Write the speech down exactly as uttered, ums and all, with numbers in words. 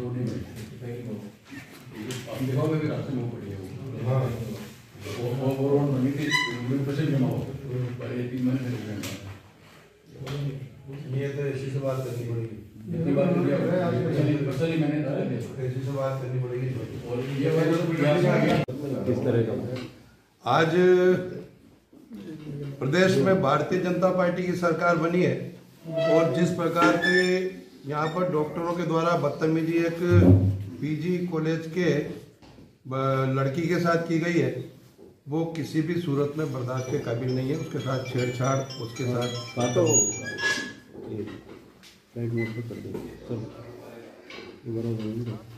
दिखाओ में भी रास्ते में पड़ी है वो। हाँ वो वो रोड बनी थी पैसे जमा हो गए तीन महीने ये तो ऐसी से बात करनी पड़ेगी। इतनी बात नहीं है पर्सनली मैंने ऐसी से बात करनी पड़ेगी। और ये किस तरह का आज प्रदेश में भारतीय जनता पार्टी की सरकार बनी है और जिस प्रकार के यहाँ पर डॉक्टरों के द्वारा बदतमीजी एक पीजी कॉलेज के लड़की के साथ की गई है वो किसी भी सूरत में बर्दाश्त के काबिल नहीं है। उसके साथ छेड़छाड़ उसके साथ तो